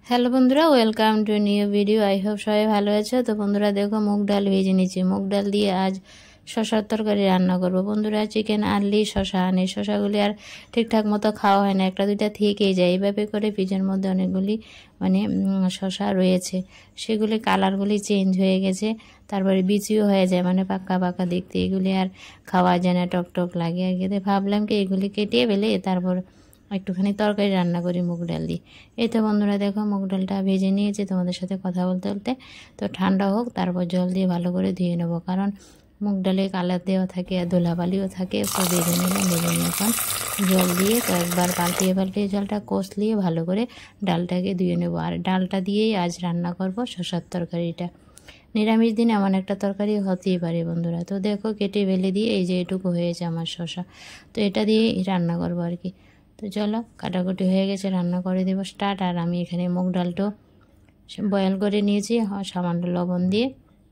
Hello বন্ধুরা, welcome to new video. I hope সবাই ভালো আছে। তো বন্ধুরা দেখো, মুগ ডাল ভেজে নিচ্ছি। মুগ ডাল দিয়ে আজ শশার তরকারি রান্না করব। বন্ধুরা চিকেন আনলেই শশা আনে, শশাগুলি আর ঠিকঠাক মতো খাওয়া হয় না, একটা দুইটা থেকেই যায়। এইভাবে করে ফ্রিজের মধ্যে অনেকগুলি শশা রয়েছে, সেগুলি কালারগুলি চেঞ্জ হয়ে গেছে, তারপরে বিচিও হয়ে যায়, পাকা পাকা দেখতে। এগুলি আর খাওয়া যায় না, টক টক লাগে আর কি। ভাবলাম কি এগুলি কেটে ফেলে তারপর একটুখানি তরকারি রান্না করি মুগ ডাল দিয়ে। এই তো বন্ধুরা দেখো, মুগ ডালটা ভেজে নিয়েছি তোমাদের সাথে কথা বলতে বলতে। তো ঠান্ডা হোক, তারপর জল দিয়ে ভালো করে ধুয়ে নেবো, কারণ মুগ ডালে কালার দেওয়া থাকে আর ধুলাবালিও থাকে। তো ভেজে নিলাম, ভেজে নিয়ে এখন জল দিয়ে কয়েকবার পাল্টিয়ে পাল্টিয়ে জলটা কষলিয়ে ভালো করে ডালটাকে ধুয়ে নেবো। আর ডালটা দিয়েই আজ রান্না করব শশার তরকারিটা। নিরামিষ দিনে এমন একটা তরকারি হতেই পারে বন্ধুরা। তো দেখো কেটে বেলে দিয়ে এই যে এটুকু হয়েছে আমার শশা, তো এটা দিয়েই রান্না করবো আর কি। তো চলো, কাটাকুটি হয়ে গেছে, রান্না করে দেবো স্টার্ট। আর আমি এখানে মুগ ডালটাও বয়েল করে নিয়েছি সামান্য লবণ দিয়ে।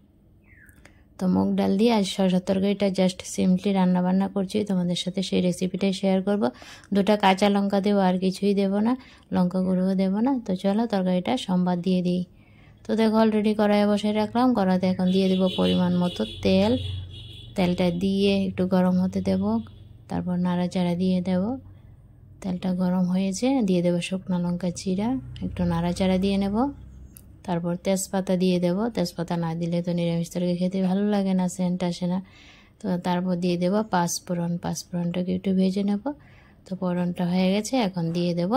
তো মুগ ডাল দিয়ে আজ শশার তরকারিটা জাস্ট সিম্পলি রান্না বান্না করছি, তোমাদের সাথে সেই রেসিপিটাই শেয়ার করব। দুটো কাঁচা লঙ্কা দেবো, আর কিছুই দেবো না, লঙ্কা গুঁড়োও দেবো না। তো চলো তরকারিটা সম্বাদ দিয়ে দিই। তো দেখো অলরেডি কড়াইয়ে বসাই রাখলাম, কড়াইতে এখন দিয়ে দেবো পরিমাণ মতো তেল। তেলটা দিয়ে একটু গরম হতে দেব, তারপর নাড়াচাড়া দিয়ে দেব। তেলটা গরম হয়েছে, দিয়ে দেবো শুকনো লঙ্কা চিরা, একটু নাড়াচাড়া দিয়ে নেব। তারপর তেজপাতা দিয়ে দেব, তেজপাতা না দিলে তো নিরামিষ তরকারি খেতে ভালো লাগে না, সেন্ট আসে না। তো তারপর দিয়ে দেব পাঁচফোড়ন, পাঁচফোড়নটাকে একটু ভেজে নেব। তো ফোড়নটা হয়ে গেছে, এখন দিয়ে দেব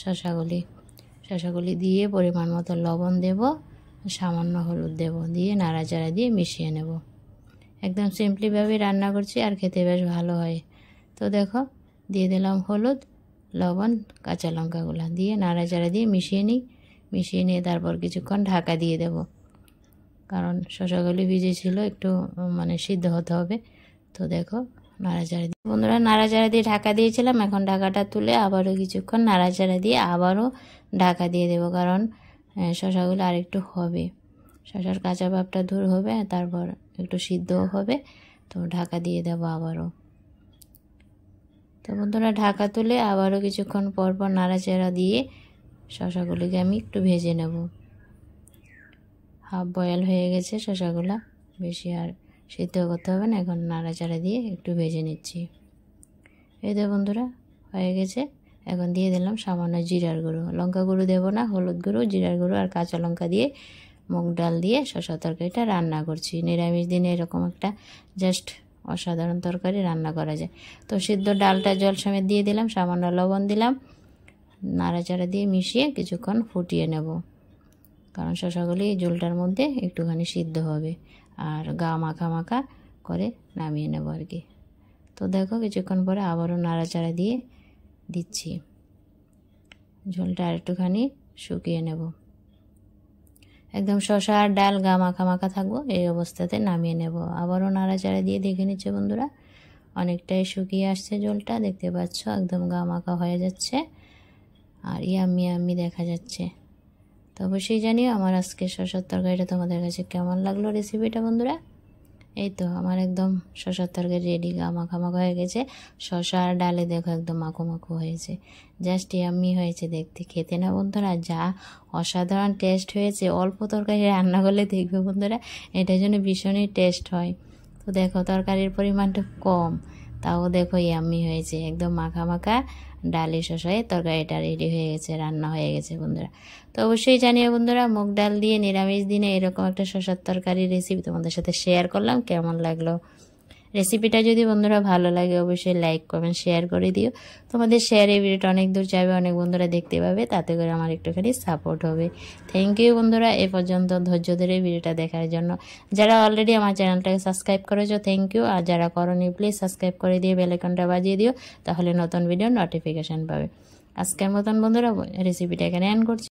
শশাগুলি দিয়ে পরিমাণ মতো লবণ দেব, সামান্য হলুদ দেব, দিয়ে নাড়াচাড়া দিয়ে মিশিয়ে নেব। একদম সিম্পলিভাবে রান্না করছি, আর খেতে বেশ ভালো হয়। তো দেখো দিয়ে দিলাম হলুদ, লবণ, কাঁচা লঙ্কাগুলো দিয়ে নাড়াচাড়া দিয়ে মিশিয়ে নিয়ে তারপর কিছুক্ষণ ঢাকা দিয়ে দেব, কারণ শশাগুলি ভিজে ছিল, একটু সিদ্ধ হতে হবে। তো দেখো নাড়াচাড়া দিয়ে বন্ধুরা, নাড়াচাড়া দিয়ে ঢাকা দিয়েছিলাম, এখন ঢাকাটা তুলে আবারও কিছুক্ষণ নাড়াচাড়া দিয়ে আবারও ঢাকা দিয়ে দেব, কারণ শশাগুলো আরেকটু হবে, শশার কাঁচা ভাবটা দূর হবে, তারপর একটু সিদ্ধও হবে। তো ঢাকা দিয়ে দেব আবারও। তো বন্ধুরা ঢাকা তুলে আবারও কিছুক্ষণ পর পর নাড়াচাড়া দিয়ে শশাগুলিকে আমি একটু ভেজে নেব। হাফ বয়েল হয়ে গেছে শশাগুলা, বেশি আর সিদ্ধ করতে হবে না, এখন নাড়াচাড়া দিয়ে একটু ভেজে নিচ্ছি। এই তো বন্ধুরা হয়ে গেছে, এখন দিয়ে দিলাম সামান্য জিরার গুঁড়ো, লঙ্কা গুঁড়ো দেবো না, হলুদ গুঁড়ো, জিরার গুঁড়ো আর কাঁচা লঙ্কা দিয়ে মুগ ডাল দিয়ে শশা তরকারিটা রান্না করছি। নিরামিষ দিনে এরকম একটা জাস্ট অসাধারণ তরকারি রান্না করা যায়। তো সিদ্ধ ডালটা জল সমেত দিয়ে দিলাম, সামান্য লবণ দিলাম, নাড়াচাড়া দিয়ে মিশিয়ে কিছুক্ষণ ফুটিয়ে নেব, কারণ শশাগুলি ঝোলটার মধ্যে একটুখানি সিদ্ধ হবে, আর গা মাখা মাখা করে নামিয়ে নেব আর কি। তো দেখো কিছুক্ষণ পরে আবারও নাড়াচাড়া দিয়ে দিচ্ছি, ঝোলটা আর একটুখানি শুকিয়ে নেব। একদম শশা আর ডাল গা মাখা মাখা থাকবো, এই অবস্থাতে নামিয়ে নেব। আবারও নাড়াচাড়া দিয়ে দেখে নিচ্ছে বন্ধুরা, অনেকটাই শুকিয়ে আসছে ঝোলটা, দেখতে পাচ্ছ একদম গা মাখা হয়ে যাচ্ছে আর ইয়াম্মি ইয়াম্মি দেখা যাচ্ছে। তো অবশ্যই জানিও আমার আজকে শশার তরকারিটা তোমাদের কাছে কেমন লাগলো রেসিপিটা বন্ধুরা। এই তো আমার একদম শশার তরকারি রেডি, গা মাখা মাখা হয়ে গেছে, শশা আর ডালে দেখো একদম মাখো মাখো হয়েছে, জাস্ট ইয়াম্মি হয়েছে দেখতে, খেতে না বন্ধুরা যা অসাধারণ টেস্ট হয়েছে। অল্প তরকারি রান্না করলে দেখবে বন্ধুরা এটার জন্য ভীষণই টেস্ট হয়। তো দেখো তরকারির পরিমাণটা কম, তাও দেখো ইয়াম্মি হয়েছে, একদম মাখা মাখা ডালে শশায় তরকারিটা রেডি হয়ে গেছে, রান্না হয়ে গেছে বন্ধুরা। তো অবশ্যই জানিও বন্ধুরা, মুগ ডাল দিয়ে নিরামিষ দিনে এরকম একটা শশার তরকারি রেসিপি তোমাদের সাথে শেয়ার করলাম, কেমন লাগলো রেসিপিটা। যদি বন্ধুরা ভালো লাগে অবশ্যই লাইক কমেন্ট শেয়ার করে দিও, তোমাদের শেয়ার এই ভিডিওটা অনেক দূর যাবে, অনেক বন্ধুরা দেখতে পাবে, তাতে করে আমার একটুখানি সাপোর্ট হবে। থ্যাংক ইউ বন্ধুরা এ পর্যন্ত ধৈর্য ধরে ভিডিওটা দেখার জন্য। যারা অলরেডি আমার চ্যানেলটাকে সাবস্ক্রাইব করেছো থ্যাংক ইউ, আর যারা করোনি প্লিজ সাবস্ক্রাইব করে দিয়ে বেল আইকনটা বাজিয়ে দিও, তাহলে নতুন ভিডিও নোটিফিকেশান পাবে। আজকের মতন বন্ধুরা রেসিপিটা এখানে এন্ড করছি।